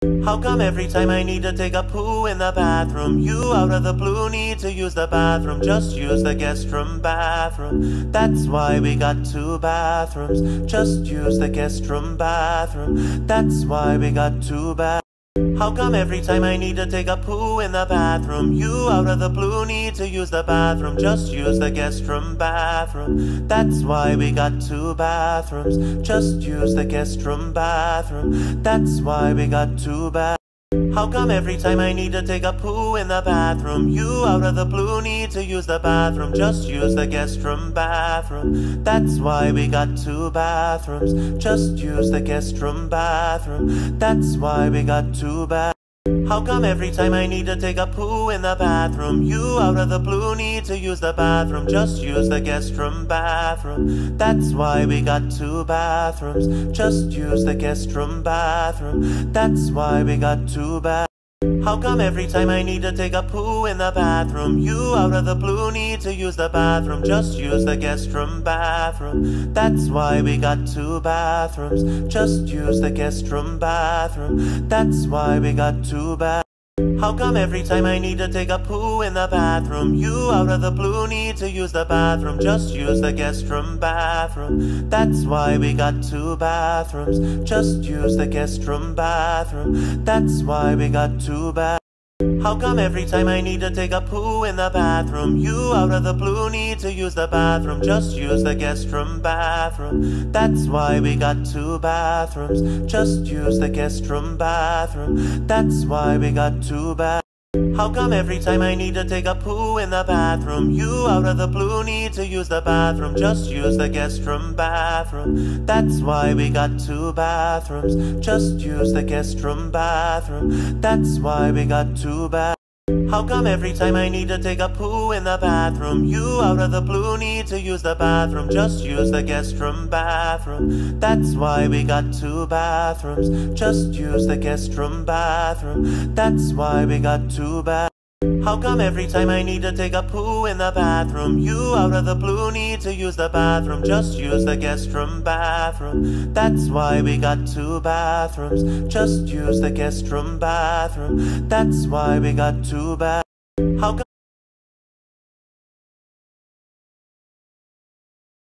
How come every time I need to take a poo in the bathroom, you out of the blue need to use the bathroom? Just use the guest room bathroom. That's why we got 2 bathrooms. Just use the guest room bathroom. That's why we got 2 bathrooms. How come every time I need to take a poo in the bathroom, you out of the blue need to use the bathroom? Just use the guest room bathroom. That's why we got 2 bathrooms. Just use the guest room bathroom. That's why we got 2 bathrooms. How come every time I need to take a poo in the bathroom, you out of the blue need to use the bathroom? Just use the guest room bathroom. That's why we got 2 bathrooms. Just use the guest room bathroom. That's why we got 2 bathrooms. How come every time I need to take a poo in the bathroom, you out of the blue need to use the bathroom? Just use the guest room bathroom. That's why we got 2 bathrooms. Just use the guest room bathroom. That's why we got 2 bathrooms. How come every time I need to take a poo in the bathroom, you out of the blue need to use the bathroom? Just use the guest room bathroom. That's why we got 2 bathrooms. Just use the guest room bathroom. That's why we got 2 bathrooms. How come every time I need to take a poo in the bathroom, you out of the blue need to use the bathroom? Just use the guest room bathroom. That's why we got 2 bathrooms. Just use the guest room bathroom. That's why we got 2 bathrooms. How come every time I need to take a poo in the bathroom, you out of the blue need to use the bathroom? Just use the guest room bathroom. That's why we got 2 bathrooms. Just use the guest room bathroom. That's why we got 2 bathrooms. How come every time I need to take a poo in the bathroom, you out of the blue need to use the bathroom? Just use the guest room bathroom. That's why we got 2 bathrooms. Just use the guest room bathroom. That's why we got 2 bathrooms. How come every time I need to take a poo in the bathroom, you out of the blue need to use the bathroom? Just use the guest room bathroom. That's why we got 2 bathrooms. Just use the guest room bathroom. That's why we got 2 bathrooms. How come every time I need to take a poo in the bathroom, you out of the blue need to use the bathroom? Just use the guest room bathroom. That's why we got 2 bathrooms. Just use the guest room bathroom. That's why we got 2 bathrooms. How come